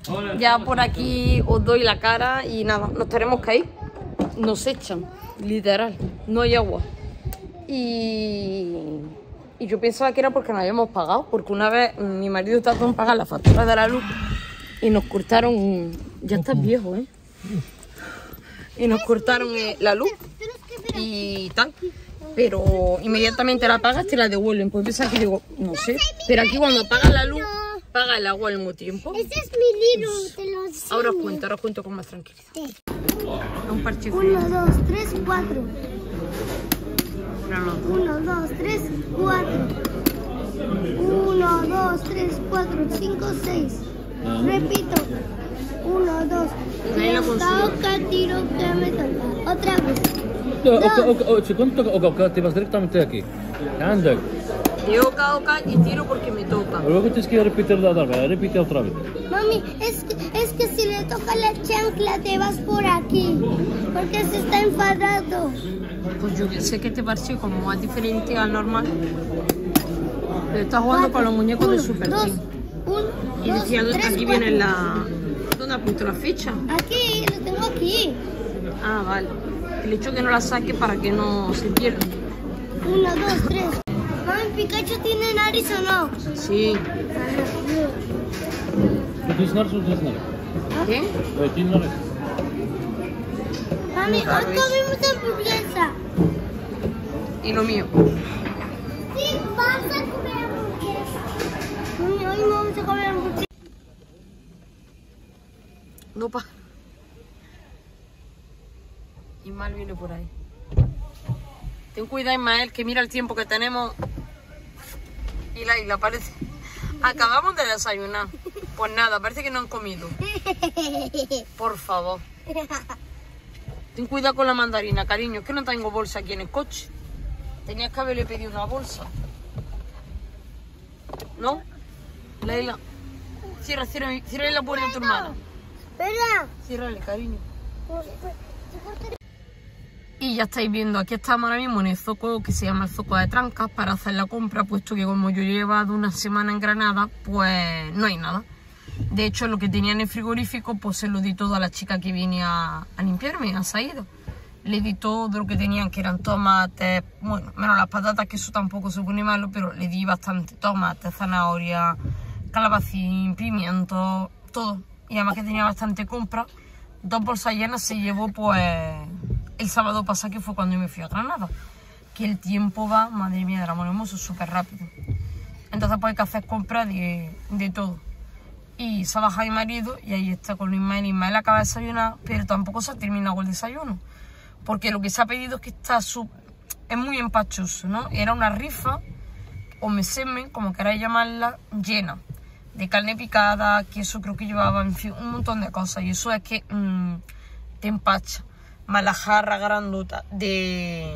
Ya por aquí os doy la cara y nada, nos tenemos que ir. Nos echan, literal, no hay agua. Y yo pensaba que era porque no habíamos pagado, porque una vez mi marido trató de pagar la factura de la luz y nos cortaron, ya estás viejo, y nos cortaron la luz y tal, pero inmediatamente la pagas te la devuelven. Pues piensa que digo, no sé, pero aquí cuando pagas la luz, paga el agua al mismo tiempo. Ese es mi libro, te lo enseño. Ahora os cuento con más tranquilidad. Sí. Un parche. 1, 2, 3, 4. No. 1, 2, 3, 4. 1, 2, 3, 4, 5, 6. Repito. 1, 2. Toca, tiro, que me toca. Otra vez. Si cuento o te vas directamente de aquí. Anda. Yo toca y tiro porque me toca. Luego tienes que repetir la otra, repite otra vez. Mami, es que si le toca la chancla te vas por aquí. Porque se está enfadado. Pues yo sé que este parche como más diferente al normal. Pero está jugando con los muñecos de Super Team. Y decía, aquí viene la... ¿Dónde apunto la fecha? Aquí, lo tengo aquí. Ah, vale. El hecho que no la saque para que no se pierda. 1, 2, 3. Mami, ¿Pikachu tiene nariz o no? Sí. ¿Tienes nariz o no tienes nariz? ¿Qué? ¿Tienes nariz? Mami, hoy comimos hamburguesa. Y lo mío. Sí, vas a comer hamburguesa. Mami, hoy vamos a comer hamburguesa. No pa. Ismael viene por ahí. Ten cuidado, Ismael, que mira el tiempo que tenemos. Y la isla parece. Acabamos de desayunar. Pues nada, parece que no han comido. Por favor. Ten cuidado con la mandarina, cariño. Es que no tengo bolsa aquí en el coche. Tenías que haberle pedido una bolsa. ¿No? Leila. Cierra la puerta de tu hermana. Espera. Ciérrale, cariño. Y ya estáis viendo, aquí estamos ahora mismo en el zoco que se llama el zoco de Trancas para hacer la compra, puesto que como yo he llevado una semana en Granada, pues no hay nada. De hecho, lo que tenía en el frigorífico, pues se lo di todo a la chica que viene a limpiarme, a Saída. Le di todo lo que tenían, que eran tomates, bueno, menos las patatas, que eso tampoco se pone malo, pero le di bastante tomates, zanahoria, calabacín, pimiento, todo. Y además que tenía bastante compra. 2 bolsas llenas se llevó, pues, el sábado pasado, que fue cuando yo me fui a Granada. Que el tiempo va, madre mía, del amor hermoso, súper rápido. Entonces pues hay que hacer compras de todo. Y se ha bajado mi marido y ahí está con Ismael. Ismael acaba de desayunar, pero tampoco se ha terminado el desayuno. Porque lo que se ha pedido es que es muy empachoso, ¿no? Era una rifa, o meseme, como queráis llamarla, llena. De carne picada, queso creo que llevaba, en fin, un montón de cosas. Y eso es que te empacha. Más la jarra grandota de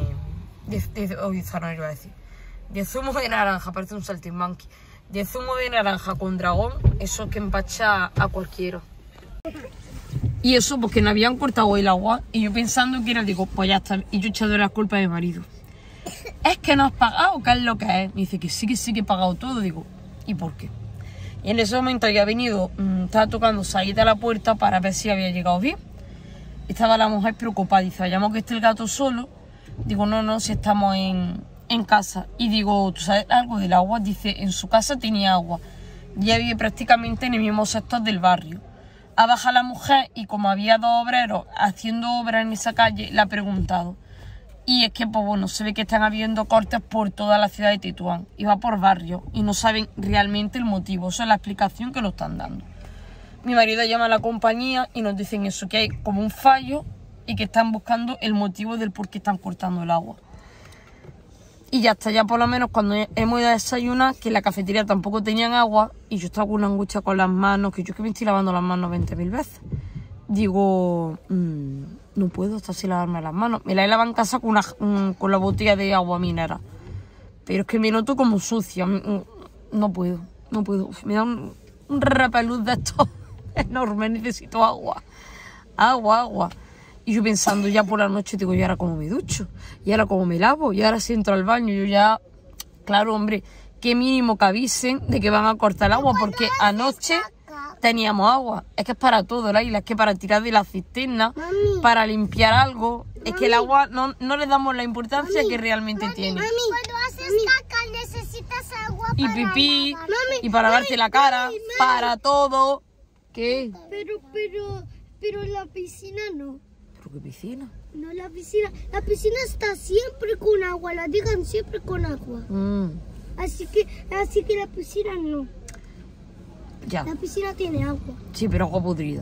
zumo de naranja, parece un saltimbanqui. De zumo de naranja con dragón, eso es que empacha a cualquiera. Y eso porque no habían cortado el agua. Y yo pensando que era, digo, pues ya está. Y yo echando la culpa a mi marido. Es que no has pagado, ¿qué es lo que es? Me dice que sí que he pagado todo. Digo, ¿y por qué? Y en ese momento había venido, estaba tocando salir a la puerta para ver si había llegado bien. Estaba la mujer preocupada, dice, vayamos que esté el gato solo. Digo, no, si estamos en casa. Y digo, ¿tú sabes algo del agua? Dice, en su casa tenía agua. Ya vive prácticamente en el mismo sector del barrio. Ha bajado la mujer y como había 2 obreros haciendo obras en esa calle, le ha preguntado. Y es que, pues bueno, se ve que están habiendo cortes por toda la ciudad de Tetuán. Y va por barrio y no saben realmente el motivo. Esa es la explicación que lo están dando. Mi marido llama a la compañía y nos dicen eso, que hay como un fallo y que están buscando el motivo del por qué están cortando el agua. Y ya está, ya por lo menos cuando hemos ido a desayunar, que en la cafetería tampoco tenían agua, y yo estaba con una angustia con las manos, que yo que me estoy lavando las manos 20.000 veces. Digo, no puedo estar sin lavarme las manos. Me la he lavado en casa con la botella de agua mineral. Pero es que me noto como sucia, no puedo. Me da un repelús de esto enorme, necesito agua. Y yo pensando ya por la noche, digo, ¿y ahora cómo me ducho? ¿Y ahora cómo me lavo? ¿Y ahora si entro al baño? Yo ya, claro, hombre, qué mínimo que avisen de que van a cortar el agua, porque anoche teníamos agua. Es que es para todo la isla, es que para tirar de la cisterna, para limpiar algo. Es que el agua no le damos la importancia que realmente tiene. Cuando haces caca necesitas agua Y para pipí, lavar. y para lavarte la cara, para todo. ¿Qué? Pero la piscina no. ¿Pero qué piscina? No, la piscina está siempre con agua, la dejan siempre con agua. Así que la piscina no. Ya. La piscina tiene agua. Sí, pero agua podrida.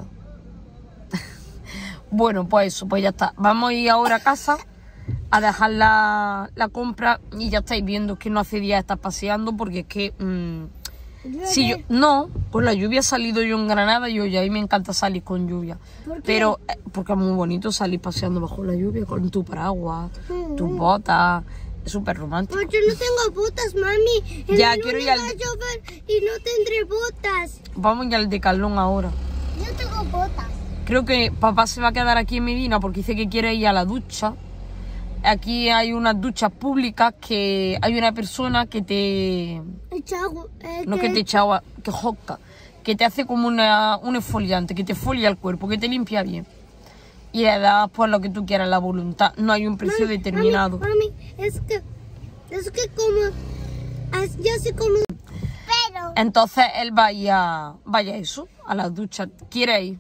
Bueno, pues eso, pues ya está. Vamos a ir ahora a casa a dejar la compra y ya estáis viendo que no hace días estar paseando porque es que... si yo, no, con la lluvia he salido yo en Granada y oye, a mí me encanta salir con lluvia. ¿Por qué? Pero, porque es muy bonito salir paseando bajo la lluvia con tu paraguas, tus botas, es súper romántico. Pero yo no tengo botas, mami. El Ya, lunes quiero ir al- va a llover y no tendré botas. Vamos ya al Decathlon ahora. Yo tengo botas. Creo que papá se va a quedar aquí en Medina porque dice que quiere ir a la ducha. Aquí hay unas duchas públicas que hay una persona que te... Echa agua. No que te echa agua, que josca, que te hace como un exfoliante, que te folia el cuerpo, que te limpia bien. Y le das pues lo que tú quieras, la voluntad. No hay un precio determinado. Mami, es que como... Ya sé cómo... Pero... Entonces él vaya a eso, a las duchas. Quiere ir.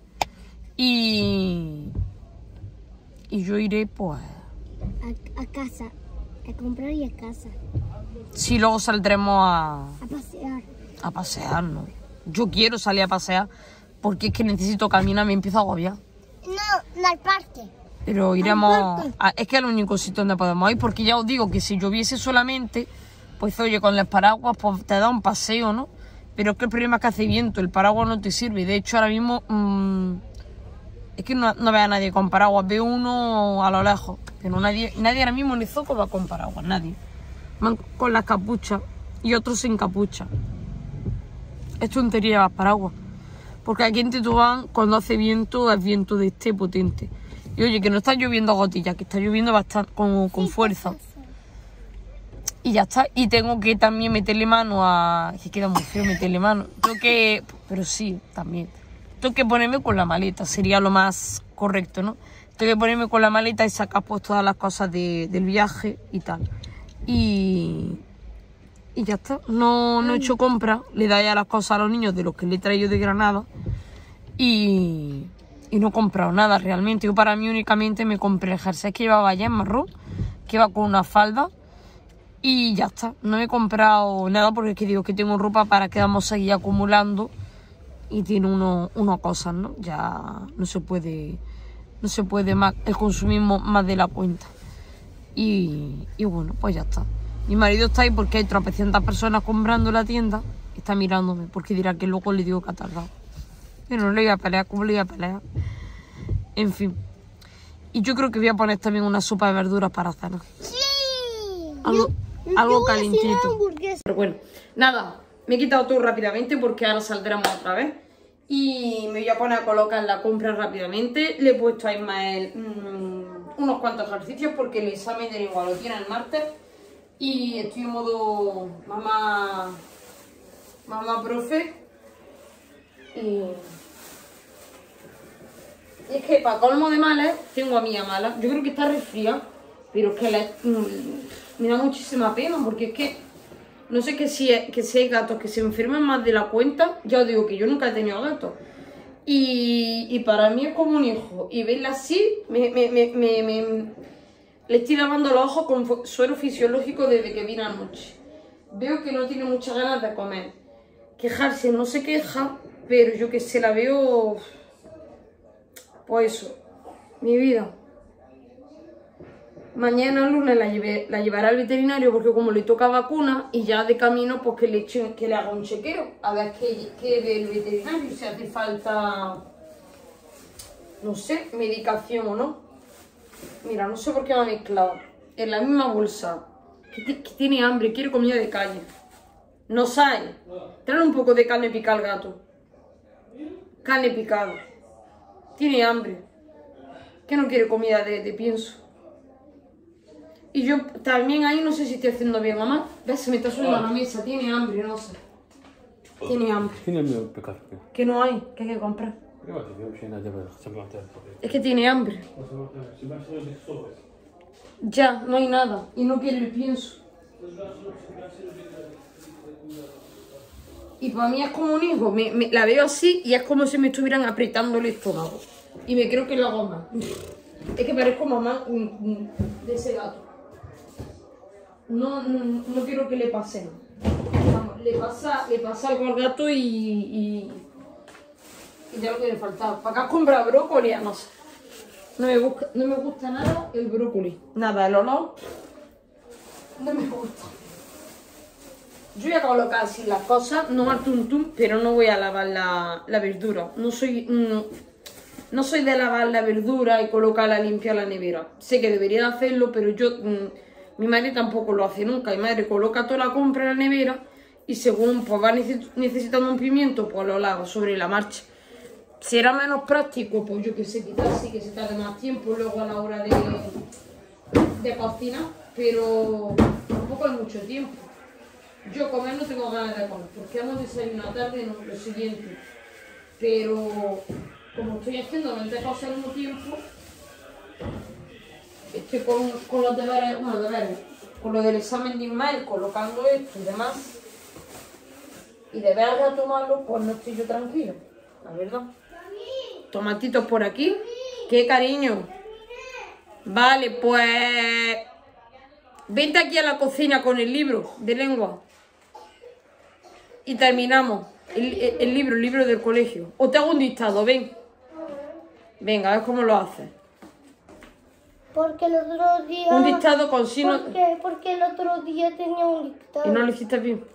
Y yo iré pues... A casa. A comprar y a casa. Si luego saldremos A pasear. a pasearnos. Yo quiero salir a pasear porque es que necesito caminar, me empiezo a agobiar. No al parque. Pero iremos... parque. Es que es el único sitio donde podemos ir, porque ya os digo que si lloviese solamente, pues oye, con el paraguas pues te da un paseo, ¿no? Pero es que el problema es que hace viento, el paraguas no te sirve. De hecho, ahora mismo es que no veo a nadie con paraguas, veo uno a lo lejos. Pero nadie ahora mismo en el Zoco va con paraguas, nadie. Van con las capuchas y otros sin capucha. Es tontería las paraguas. Porque aquí en Tetuán, cuando hace viento, es viento de este potente. Y oye, que no está lloviendo a gotillas, que está lloviendo bastante con fuerza. Y ya está. Y tengo que también meterle mano a... Es que queda muy feo meterle mano. Tengo que... Pero sí, también. Tengo que ponerme con la maleta, sería lo más correcto, ¿no? Tengo que ponerme con la maleta y sacar pues todas las cosas del viaje y tal. Y ya está. No he hecho compras. Le da ya las cosas a los niños de los que le he traído de Granada. Y no he comprado nada realmente. Yo para mí únicamente me compré el jersey que llevaba allá en marrón, que iba con una falda. Y ya está. No he comprado nada porque es que digo que tengo ropa para que vamos a seguir acumulando. Y tiene unas cosas, ¿no? Ya no se puede más el consumismo más de la cuenta. Y bueno, pues ya está. Mi marido está ahí porque hay tropecientas personas comprando la tienda. Y está mirándome porque dirá que luego le digo que ha tardado. Pero no le voy a pelear, ¿cómo le voy a pelear? En fin. Y yo creo que voy a poner también una sopa de verduras para cenar. Sí. Algo calentito. Pero bueno, nada, me he quitado todo rápidamente porque ahora saldremos otra vez. Y me voy a poner a colocar la compra rápidamente. Le he puesto a Ismael unos cuantos ejercicios porque el examen de lengua lo tiene el martes. Y estoy en modo mamá profe. Y es que para colmo de males tengo a Mía mala. Yo creo que está resfriada, pero es que me da muchísima pena porque es que no sé que si hay gatos que se enferman más de la cuenta. Ya os digo que yo nunca he tenido gatos. Y para mí es como un hijo. Y verla así, le estoy lavando los ojos con suero fisiológico desde que vine anoche. Veo que no tiene muchas ganas de comer. Quejarse no se queja, pero yo que sé, la veo... Pues eso, mi vida. Mañana lunes la llevaré al veterinario porque como le toca vacuna y ya de camino pues que le haga un chequeo. A ver qué ve el veterinario, si hace falta, no sé, medicación o no. Mira, no sé por qué me ha mezclado. En la misma bolsa. Que tiene hambre, quiere comida de calle. No sabe. Trae un poco de carne picada al gato. Carne picada. Tiene hambre. Que no quiere comida de pienso. Y yo también ahí no sé si estoy haciendo bien, mamá. ¿Ves? Se me está subiendo a la mesa. Tiene hambre, no sé. Tiene hambre. Tiene hambre pecar. Que no hay, que hay que comprar. Es que tiene hambre. Ya, no hay nada. Y no quiero el pienso. Y para mí es como un hijo. La veo así y es como si me estuvieran apretando el estómago. Y me creo que lo hago más. Es que parezco mamá de ese gato. No quiero que le pase nada. Vamos, le pasa algo al gato y ya lo que le faltaba. ¿Para qué has comprado brócoli? No sé. No me gusta nada el brócoli. Nada, el olor no me gusta. Yo voy a colocar así las cosas, no al tuntún, pero no voy a lavar la verdura. No soy de lavar la verdura y colocarla limpia en la nevera. Sé que debería de hacerlo, pero mi madre tampoco lo hace nunca. Mi madre coloca toda la compra en la nevera y según pues, va necesitando un pimiento, pues lo lava sobre la marcha. Será menos práctico, pues yo que sé, quizás sí que se tarde más tiempo luego a la hora de cocinar, pero tampoco hay mucho tiempo. Yo comer no tengo ganas de comer, porque hemos desayunado tarde, no, lo siguiente. Pero como estoy haciendo 20 cosas al mismo tiempo, estoy con los deberes, con lo del examen de Ismael, colocando esto y demás, y de ver a tomarlo, pues no estoy yo tranquila, la verdad. Tomatitos por aquí. ¿Qué, cariño? Vale, pues vente aquí a la cocina con el libro de lengua y terminamos el libro del colegio. O te hago un dictado, ven. Venga, a ver cómo lo haces. Porque el otro día... Un dictado con signos... ¿Por qué? Porque el otro día tenía un dictado. ¿Y no lo hiciste bien?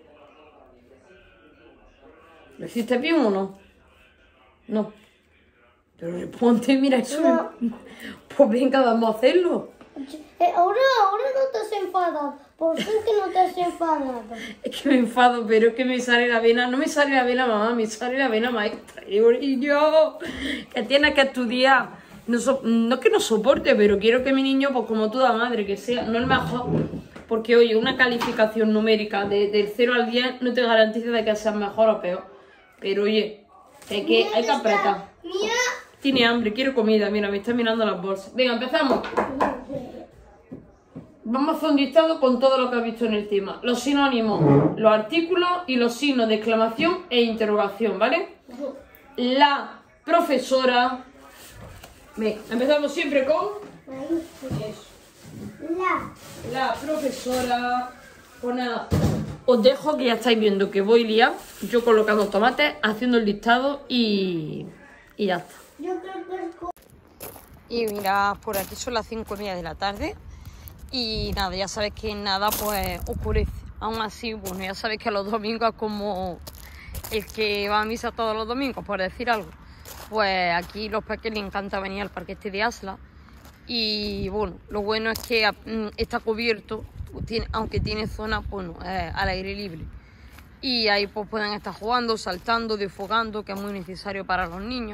¿Lo hiciste bien o no? No. Pero responde, mira eso. No. Pues venga, vamos a hacerlo. Ahora no te has enfadado. ¿Por qué que no te has enfadado? Es que me enfado, pero es que me sale la vena. No me sale la vena mamá, me sale la vena maestra. Y yo, que tienes que estudiar. No es que no soporte, pero quiero que mi niño, pues como toda madre, que sea, no el mejor. Porque, oye, una calificación numérica del 0 al 10 no te garantiza de que seas mejor o peor. Pero, oye, hay que apretar. Mira. Tiene hambre, quiero comida. Mira, me está mirando las bolsas. Venga, empezamos. Vamos a hacer un listado con todo lo que has visto en el tema. Los sinónimos, los artículos y los signos de exclamación e interrogación, ¿vale? La profesora... Venga, empezamos siempre con... Eso. La profesora... Pues nada, os dejo que ya estáis viendo que voy liado. Yo colocando tomates, haciendo el listado y ya está. Yo creo que es... Y mira, por aquí son las 5:30 de la tarde. Y nada, ya sabes que nada pues oscurece. Aún así, bueno, ya sabes que a los domingos es como el que va a misa todos los domingos, por decir algo. Pues aquí los peques les encanta venir al parque este de Asla. Y bueno, lo bueno es que está cubierto, aunque tiene zona, bueno, al aire libre. Y ahí pues pueden estar jugando, saltando, desfogando, que es muy necesario para los niños.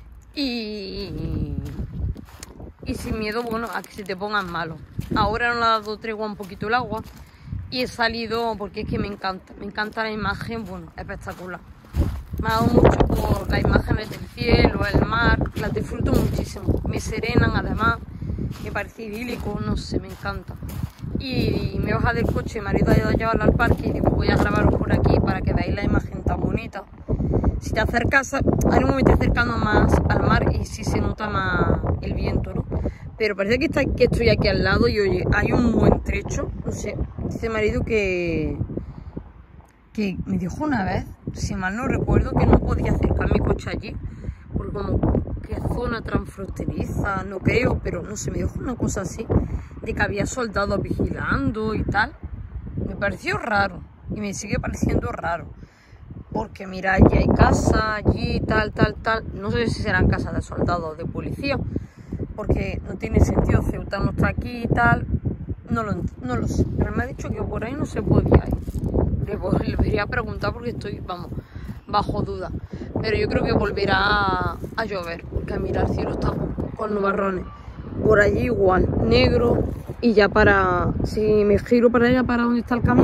Y sin miedo, bueno, a que se te pongan malos. Ahora no le ha dado tregua un poquito el agua y he salido porque es que me encanta la imagen, bueno, espectacular. Me ha dado mucho por las imágenes del cielo, el mar, las disfruto muchísimo. Me serenan además, me parece idílico, no sé, me encanta. Y me baja del coche, mi marido ha ido a llevarla al parque y digo, voy a grabaros por aquí para que veáis la imagen tan bonita. Si te acercas, ahora mismo me estoy acercando más al mar y sí se nota más el viento, ¿no? Pero parece que estoy aquí al lado y oye, hay un buen trecho, no sé, dice mi marido que me dijo una vez, si mal no recuerdo, que no podía acercar mi coche allí, porque como que zona transfronteriza, no creo, pero no sé, me dijo una cosa así, de que había soldados vigilando y tal. Me pareció raro y me sigue pareciendo raro. Porque mira, allí hay casa, allí tal, no sé si serán casas de soldados o de policía, porque no tiene sentido, Ceuta no está aquí y tal, no lo sé, pero me ha dicho que por ahí no se podía ir. Le volvería a preguntar porque estoy, vamos, bajo duda, pero yo creo que volverá a llover, porque mira, el cielo está con nubarrones, por allí igual, negro, y ya si me giro para allá, para donde está el camión,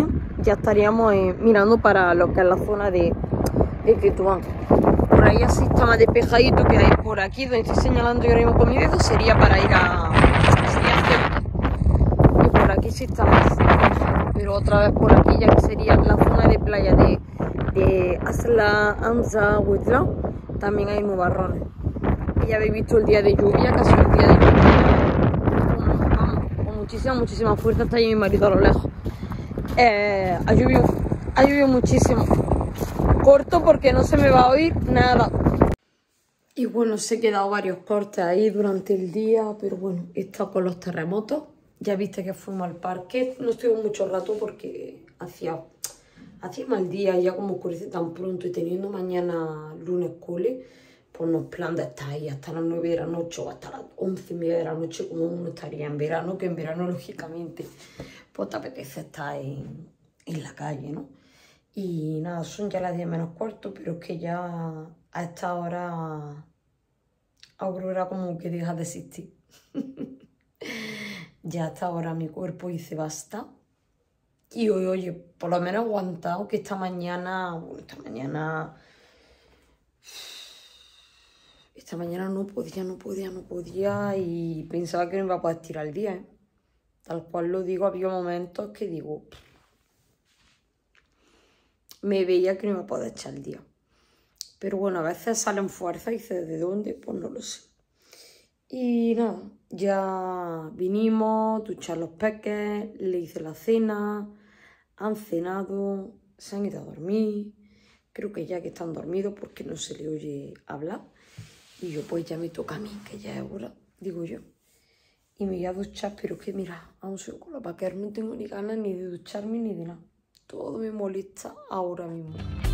ya estaríamos mirando para lo que es la zona de Tetuán. Por ahí así está más despejadito, que hay por aquí donde estoy señalando yo ahora mismo con mi dedo, sería para ir a Ceuta. Y por aquí sí está más despejado, pero otra vez por aquí ya que sería la zona de playa de Asla Hamza Huitla, también hay nubarrones. Y ya habéis visto el día de lluvia, casi el día de lluvia, con muchísima fuerza. Está ahí mi marido a lo lejos. Ha llovido muchísimo. Corto porque no se me va a oír nada. Y bueno, se he quedado varios cortes ahí durante el día, pero bueno, he estado con los terremotos. Ya viste que fuimos al parque. No estuve mucho rato porque hacía mal día, ya como oscurece tan pronto y teniendo mañana lunes cole, pues no es plan de estar ahí hasta las 9 de la noche o hasta las 11:30 de la noche como uno estaría en verano, que en verano lógicamente pues te apetece estar en la calle, ¿no? Y nada, son ya las 10 menos cuarto, pero es que ya a esta hora Aurora como que deja de existir. Ya a esta hora mi cuerpo dice basta. Y hoy, oye, por lo menos he aguantado que esta mañana no podía y pensaba que no iba a poder tirar el día, ¿eh? Tal cual lo digo, había momentos que digo, me veía que no iba a poder echar el día. Pero bueno, a veces salen fuerzas y dices, ¿de dónde? Pues no lo sé. Y nada, ya vinimos, duchar los peques, le hice la cena, han cenado, se han ido a dormir. Creo que ya que están dormidos porque no se le oye hablar. Y yo pues ya me toca a mí, que ya es hora, digo yo. Y me voy a duchar, pero que mira, aún soy con la paquera, no tengo ni ganas ni de ducharme ni de nada. Todo me molesta ahora mismo.